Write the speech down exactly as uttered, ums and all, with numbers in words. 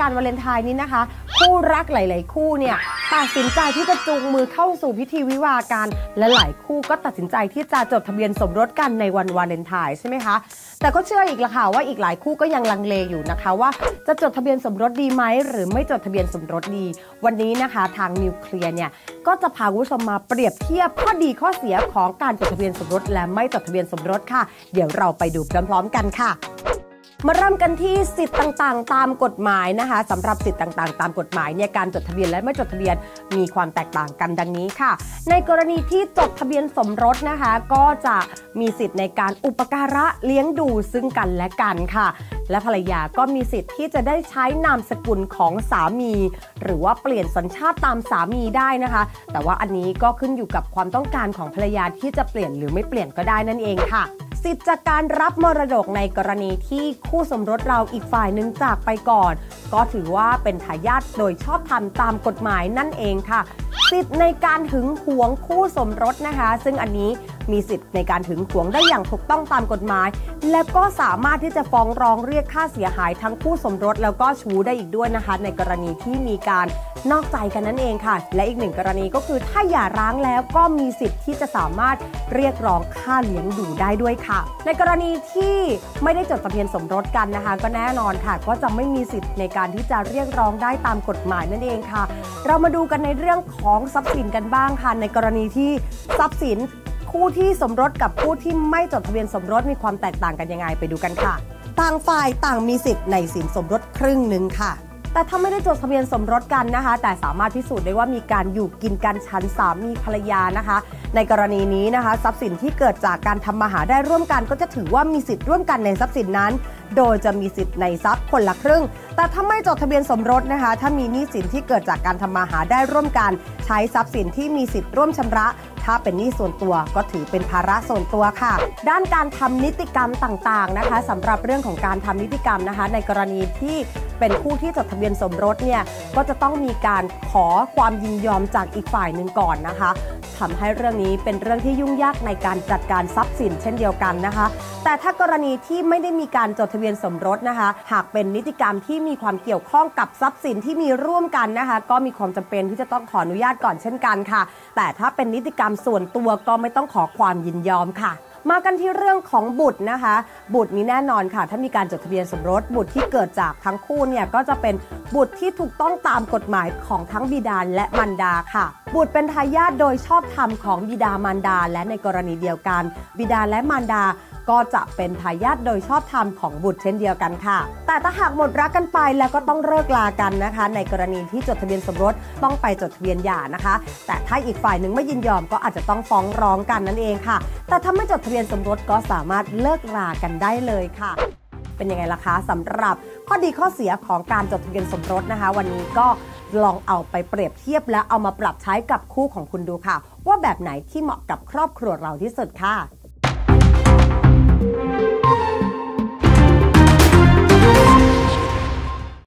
วาเลนไทน์นี้นะคะคู่รักหลายๆคู่เนี่ยตัดสินใจที่จะจูงมือเข้าสู่พิธีวิวาห์กันและหลายคู่ก็ตัดสินใจที่จะจดทะเบียนสมรสกันในวันวาเลนไทน์ใช่ไหมคะแต่ก็เชื่ออีกละค่ะว่าอีกหลายคู่ก็ยังลังเลอยู่นะคะว่าจะจดทะเบียนสมรสดีไหมหรือไม่จดทะเบียนสมรสดีวันนี้นะคะทางนิวเคลียร์เนี่ยก็จะพาคุณผู้ชมมาเปรียบเทียบข้อดีข้อเสียของการจดทะเบียนสมรสและไม่จดทะเบียนสมรสค่ะเดี๋ยวเราไปดูพร้อมๆกันค่ะมาเริ่มกันที่สิทธิ์ต่างๆตามกฎหมายนะคะสำหรับสิทธิ์ต่างๆตามกฎหมายเนี่ยการจดทะเบียนและไม่จดทะเบียนมีความแตกต่างกันดังนี้ค่ะในกรณีที่จดทะเบียนสมรสนะคะก็จะมีสิทธิ์ในการอุปการะเลี้ยงดูซึ่งกันและกันค่ะและภรรยาก็มีสิทธิ์ที่จะได้ใช้นามสกุลของสามีหรือว่าเปลี่ยนสัญชาติตามสามีได้นะคะแต่ว่าอันนี้ก็ขึ้นอยู่กับความต้องการของภรรยาที่จะเปลี่ยนหรือไม่เปลี่ยนก็ได้นั่นเองค่ะสิทธิ์จากการรับมรดกในกรณีที่คู่สมรสเราอีกฝ่ายหนึ่งจากไปก่อนก็ถือว่าเป็นทายาทโดยชอบธรรมตามกฎหมายนั่นเองค่ะสิทธิ์ในการหึงหวงคู่สมรสนะคะซึ่งอันนี้มีสิทธิ์ในการหึงหวงได้อย่างถูกต้องตามกฎหมายและก็สามารถที่จะฟ้องร้องเรียกค่าเสียหายทั้งคู่สมรสแล้วก็ชู้ได้อีกด้วยนะคะในกรณีที่มีการนอกใจกันนั่นเองค่ะและอีกหนึ่งกรณีก็คือถ้าหย่าร้างแล้วก็มีสิทธิ์ที่จะสามารถเรียกร้องค่าเลี้ยงดูได้ด้วยค่ะในกรณีที่ไม่ได้จดทะเบียนสมรสกันนะคะก็แน่นอนค่ะก็จะไม่มีสิทธิ์ในการที่จะเรียกร้องได้ตามกฎหมายนั่นเองค่ะเรามาดูกันในเรื่องของทรัพย์สินกันบ้างค่ะในกรณีที่ทรัพย์สินคู่ที่สมรสกับคู่ที่ไม่จดทะเบียนสมรสมีความแตกต่างกันยังไงไปดูกันค่ะต่างฝ่ายต่างมีสิทธิ์ในสินสมรสครึ่งหนึ่งค่ะแต่ถ้าไม่ได้จดทะเบียนสมรสกันนะคะแต่สามารถพิสูจน์ได้ว่ามีการอยู่กินกันฉันสามีภรรยานะคะในกรณีนี้นะคะทรัพย์สินที่เกิดจากการทำมาหาได้ร่วมกันก็จะถือว่ามีสิทธิ์ร่วมกันในทรัพย์สินนั้นโดยจะมีสิทธิ์ในทรัพย์คนละครึ่งแต่ถ้าไม่จดทะเบียนสมรสนะคะถ้ามีหนี้สินที่เกิดจากการทำมาหาได้ร่วมกันใช้ทรัพย์สินที่มีสิทธิ์ร่วมชำระถ้าเป็นหนี้ส่วนตัวก็ถือเป็นภาระส่วนตัวค่ะด้านการทำนิติกรรมต่างๆนะคะสำหรับเรื่องของการทำนิติกรรมนะคะในกรณีที่เป็นคู่ที่จดทะเบียนสมรสเนี่ยก็จะต้องมีการขอความยินยอมจากอีกฝ่ายหนึ่งก่อนนะคะทำให้เรื่องนี้เป็นเรื่องที่ยุ่งยากในการจัดการทรัพย์สินเช่นเดียวกันนะคะแต่ถ้ากรณีที่ไม่ได้มีการจดทะเบียนสมรสนะคะหากเป็นนิติกรรมที่มีความเกี่ยวข้องกับทรัพย์สินที่มีร่วมกันนะคะก็มีความจำเป็นที่จะต้องขออนุญาตก่อนเช่นกันค่ะแต่ถ้าเป็นนิติกรรมส่วนตัวก็ไม่ต้องขอความยินยอมค่ะมากันที่เรื่องของบุตรนะคะบุตรนี้แน่นอนค่ะถ้ามีการจดทะเบียนสมรสบุตรที่เกิดจากทั้งคู่เนี่ยก็จะเป็นบุตรที่ถูกต้องตามกฎหมายของทั้งบิดาและมารดาค่ะบุตรเป็นทายาทโดยชอบธรรมของบิดามารดาและในกรณีเดียวกันบิดาและมารดาก็จะเป็นทายาทโดยชอบธรรมของบุตรเช่นเดียวกันค่ะแต่ถ้าหากหมดรักกันไปแล้วก็ต้องเลิกลากันนะคะในกรณีที่จดทะเบียนสมรสต้องไปจดทะเบียนหย่านะคะแต่ถ้าอีกฝ่ายหนึ่งไม่ยินยอมก็อาจจะต้องฟ้องร้องกันนั่นเองค่ะแต่ถ้าไม่จดทะเบียนสมรสก็สามารถเลิกรากันได้เลยค่ะเป็นยังไงล่ะคะสำหรับข้อดีข้อเสียของการจดทะเบียนสมรสนะคะวันนี้ก็ลองเอาไปเปรียบเทียบและเอามาปรับใช้กับคู่ของคุณดูค่ะว่าแบบไหนที่เหมาะกับครอบครัวเราที่สุดค่ะ